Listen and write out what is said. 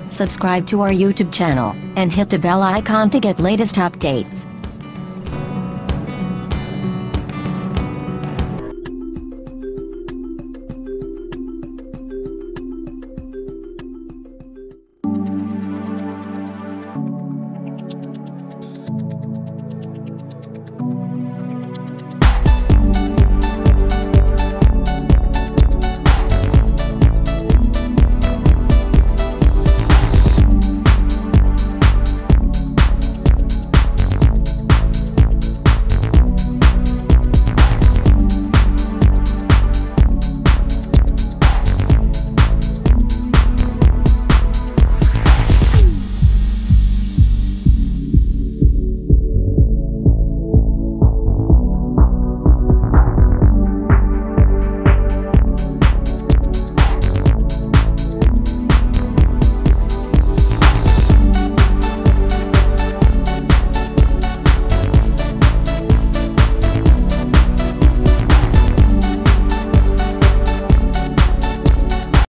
subscribe to our YouTube channel, and hit the bell icon to get latest updates.